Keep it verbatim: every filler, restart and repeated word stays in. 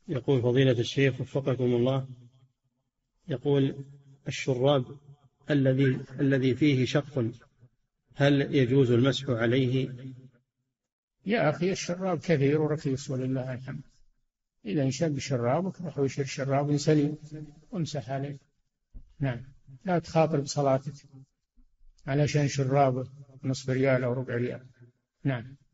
يقول فضيلة الشيخ وفقكم الله، يقول الشراب الذي الذي فيه شق هل يجوز المسح عليه؟ يا أخي الشراب كثير ورخيص ولله الحمد، إذا انشب شرابك روح وشر شراب سليم وامسح عليه. نعم، لا تخاطر بصلاتك علشان شراب نصف ريال أو ربع ريال. نعم.